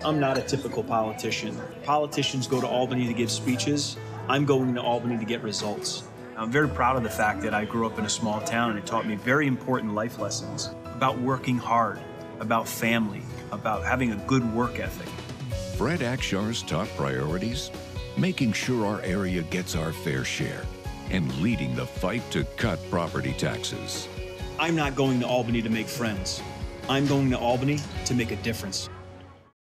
I'm not a typical politician. Politicians go to Albany to give speeches. I'm going to Albany to get results. I'm very proud of the fact that I grew up in a small town and it taught me very important life lessons about working hard, about family, about having a good work ethic. Fred Akshar's top priorities? Making sure our area gets our fair share and leading the fight to cut property taxes. I'm not going to Albany to make friends. I'm going to Albany to make a difference.